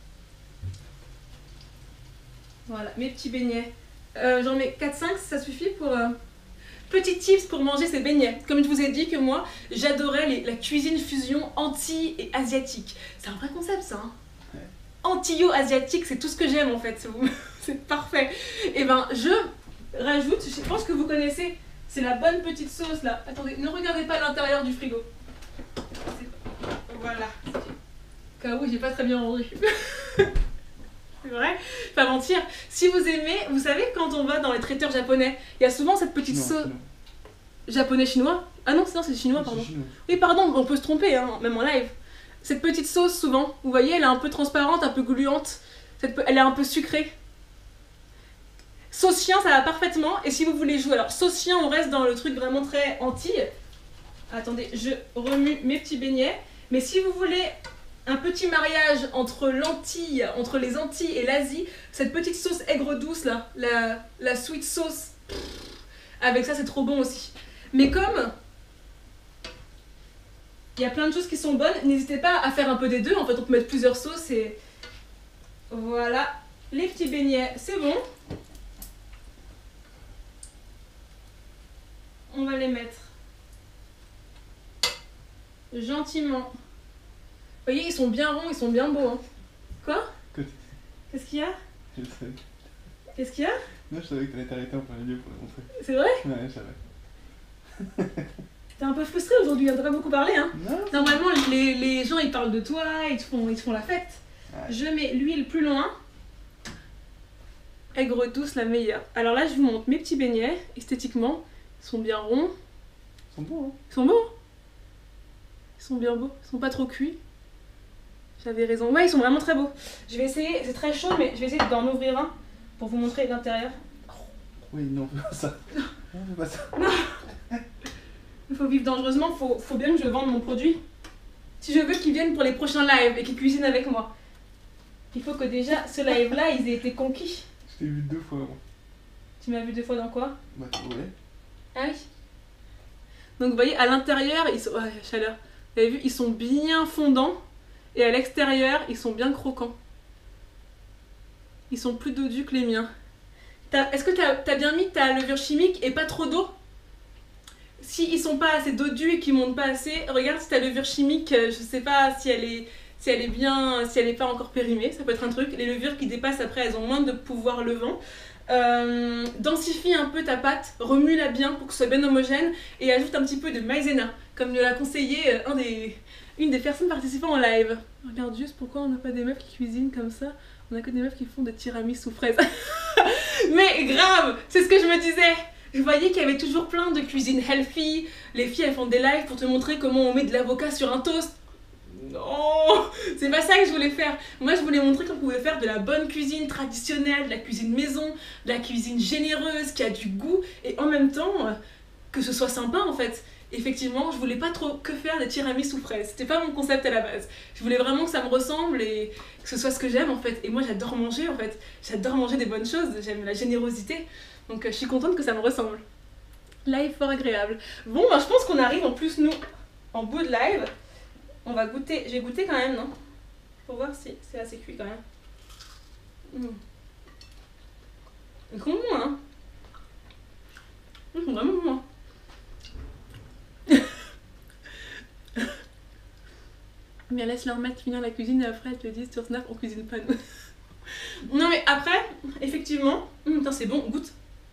Voilà, mes petits beignets. J'en mets 4-5, ça suffit pour... Petit tips pour manger ces beignets. Comme je vous ai dit que moi, j'adorais la cuisine fusion Antilles et asiatique. C'est un vrai concept ça. Hein. Ouais. Antillo-asiatique, c'est tout ce que j'aime en fait. C'est parfait. Et ben, je rajoute, je pense que vous connaissez, c'est la bonne petite sauce là. Attendez, ne regardez pas l'intérieur du frigo. Voilà. Cas où j'ai pas très bien rangé. C'est vrai, pas mentir. Si vous aimez, vous savez quand on va dans les traiteurs japonais, il y a souvent cette petite sauce... Japonais-chinois? Ah non, c'est chinois, pardon. Chinois. Oui, pardon, on peut se tromper, hein, même en live. Cette petite sauce, souvent, vous voyez, elle est un peu transparente, un peu gluante. Elle est un peu sucrée. Sauce chien, ça va parfaitement. Et si vous voulez jouer, alors sauce chien, on reste dans le truc vraiment très Antilles. Attendez, je remue mes petits beignets. Mais si vous voulez... un petit mariage entre les Antilles et l'Asie, cette petite sauce aigre douce là, la sweet sauce, avec ça c'est trop bon aussi. Mais comme il y a plein de choses qui sont bonnes, n'hésitez pas à faire un peu des deux, en fait on peut mettre plusieurs sauces et voilà, les petits beignets c'est bon. on va les mettre gentiment. Vous voyez, ils sont bien ronds, ils sont bien beaux. Hein. Quoi? Qu'est-ce qu'il y a? Je le savais. Qu'est-ce qu'il y a? Non, je savais que t'allais t'arrêter en plein milieu pour le montrer. C'est vrai? Ouais, je savais. T'es un peu frustré aujourd'hui, t'as pas beaucoup parlé. Hein. Non. Normalement, les gens ils parlent de toi, ils te font la fête. Ouais. Je mets l'huile plus loin. Aigre douce, la meilleure. Alors là, je vous montre mes petits beignets. Esthétiquement, ils sont bien ronds. Ils sont beaux, hein. Ils sont beaux. Ils sont bien beaux. Ils sont pas trop cuits. J'avais raison. Ouais, ils sont vraiment très beaux. Je vais essayer, c'est très chaud, mais je vais essayer d'en ouvrir un pour vous montrer l'intérieur. Oui, non, fais pas ça. Non, fais pas ça. Il faut vivre dangereusement, faut bien que je vende mon produit. Si je veux qu'ils viennent pour les prochains lives et qu'ils cuisinent avec moi, il faut que déjà ce live-là, ils aient été conquis. Je t'ai vu 2 fois, moi. Tu m'as vu 2 fois dans quoi? Bah, ouais. Ah oui. Donc vous voyez, à l'intérieur, ils sont... Ouais, chaleur. Vous avez vu, ils sont bien fondants. Et à l'extérieur, ils sont bien croquants. Ils sont plus dodus que les miens. Est-ce que t'as bien mis ta levure chimique et pas trop d'eau? Si ils sont pas assez dodus et qu'ils montent pas assez, regarde si ta levure chimique, je sais pas si elle est bien, si elle est pas encore périmée, ça peut être un truc. Les levures qui dépassent après, elles ont moins de pouvoir levant. Densifie un peu ta pâte, remue-la bien pour que ce soit bien homogène et ajoute un petit peu de maïzena, comme nous l'a conseillé une des personnes participant au live. Regarde juste pourquoi on n'a pas des meufs qui cuisinent comme ça, on a que des meufs qui font des tiramisu sous fraises. Mais grave, c'est ce que je me disais. Je voyais qu'il y avait toujours plein de cuisine healthy, les filles elles font des lives pour te montrer comment on met de l'avocat sur un toast. Non, c'est pas ça que je voulais faire. Moi je voulais montrer qu'on pouvait faire de la bonne cuisine traditionnelle, de la cuisine maison, de la cuisine généreuse, qui a du goût et en même temps que ce soit sympa en fait. Effectivement, je voulais pas trop que faire des tiramisu sous fraises. C'était pas mon concept à la base. Je voulais vraiment que ça me ressemble et que ce soit ce que j'aime en fait. Et moi j'adore manger en fait. J'adore manger des bonnes choses, j'aime la générosité. Donc je suis contente que ça me ressemble. Live fort agréable. Bon, bah, je pense qu'on arrive en plus nous en bout de live. On va goûter, je vais goûter quand même, non? Pour voir si c'est assez cuit quand même. Ils sont bons, hein? Ils sont vraiment bons. Bien, laisse-leur mettre finir la cuisine et après elles te disent sur Snap on cuisine pas nous. Non mais après, effectivement, putain c'est bon, goûte.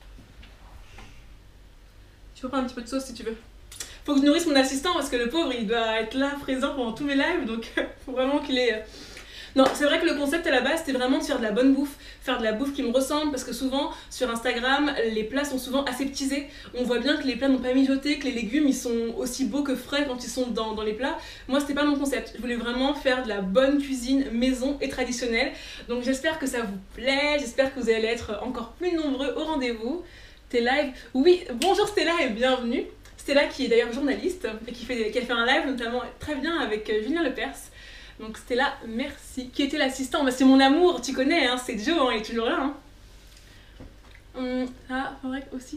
Tu peux prendre un petit peu de sauce si tu veux. Faut que je nourrisse mon assistant parce que le pauvre il doit être là présent pendant tous mes lives donc faut vraiment qu'il ait... Non, c'est vrai que le concept à la base c'était vraiment de faire de la bonne bouffe, faire de la bouffe qui me ressemble parce que souvent sur Instagram les plats sont souvent aseptisés. On voit bien que les plats n'ont pas mijoté, que les légumes ils sont aussi beaux que frais quand ils sont dans les plats. Moi c'était pas mon concept, je voulais vraiment faire de la bonne cuisine maison et traditionnelle. Donc j'espère que ça vous plaît, j'espère que vous allez être encore plus nombreux au rendez-vous. Tes lives, oui, bonjour Stella et bienvenue. Stella qui est d'ailleurs journaliste et qui a fait un live notamment très bien avec Julien Lepers. Donc Stella, merci. Qui était l'assistant? Bah, c'est mon amour, tu connais, hein, c'est Joe, hein, il est toujours là. Hein. Ah, faudrait aussi.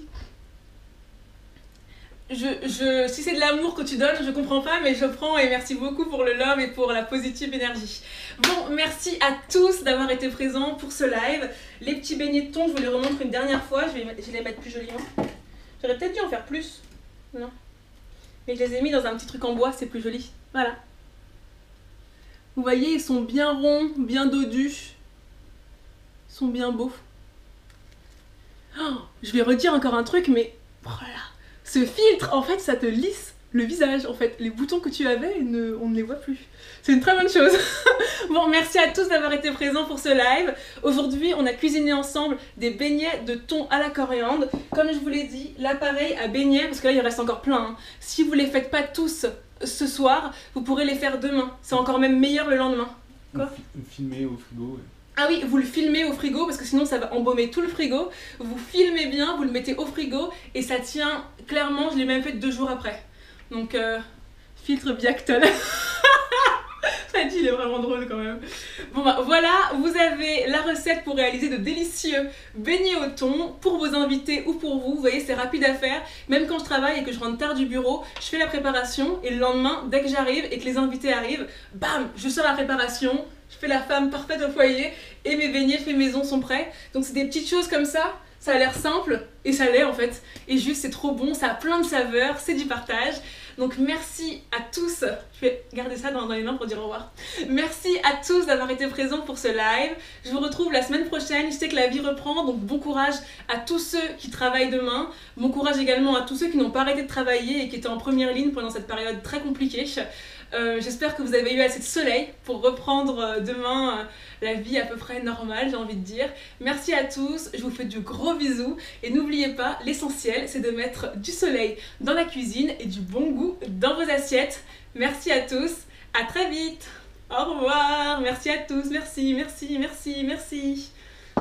Si c'est de l'amour que tu donnes, je comprends pas, mais je prends et merci beaucoup pour le love et pour la positive énergie. Bon, merci à tous d'avoir été présents pour ce live. Les petits beignets de thon, je vous les remontre une dernière fois, je vais les mettre plus joliment. J'aurais peut-être dû en faire plus, non? Mais je les ai mis dans un petit truc en bois, c'est plus joli. Voilà. Vous voyez, ils sont bien ronds, bien dodus. Ils sont bien beaux. Oh, je vais redire encore un truc, mais voilà. Ce filtre, en fait, ça te lisse le visage. En fait, les boutons que tu avais, on ne les voit plus. C'est une très bonne chose. Bon, merci à tous d'avoir été présents pour ce live. Aujourd'hui, on a cuisiné ensemble des beignets de thon à la coriandre. Comme je vous l'ai dit, l'appareil à beignets, parce que là, il reste encore plein. Hein. Si vous ne les faites pas tous ce soir, vous pourrez les faire demain. C'est encore même meilleur le lendemain. Quoi? Filmer au frigo. Ouais. Ah oui, vous le filmez au frigo parce que sinon ça va embaumer tout le frigo. Vous filmez bien, vous le mettez au frigo et ça tient clairement, je l'ai même fait 2 jours après. Donc, filtre Biactol. Il est vraiment drôle quand même. Bon bah voilà, vous avez la recette pour réaliser de délicieux beignets au thon pour vos invités ou pour vous. Vous voyez, c'est rapide à faire. Même quand je travaille et que je rentre tard du bureau, je fais la préparation et le lendemain, dès que j'arrive et que les invités arrivent, bam, je sors la préparation, je fais la femme parfaite au foyer et mes beignets faits maison sont prêts. Donc c'est des petites choses comme ça Ça a l'air simple, et ça l'est en fait. Et juste, c'est trop bon, ça a plein de saveurs, c'est du partage. Donc merci à tous, je vais garder ça dans les mains pour dire au revoir. Merci à tous d'avoir été présents pour ce live. Je vous retrouve la semaine prochaine, je sais que la vie reprend, donc bon courage à tous ceux qui travaillent demain. Bon courage également à tous ceux qui n'ont pas arrêté de travailler et qui étaient en première ligne pendant cette période très compliquée. J'espère que vous avez eu assez de soleil pour reprendre demain la vie à peu près normale, j'ai envie de dire. Merci à tous, je vous fais de gros bisous et n'oubliez pas, l'essentiel c'est de mettre du soleil dans la cuisine et du bon goût dans vos assiettes. Merci à tous, à très vite, au revoir, merci à tous, merci.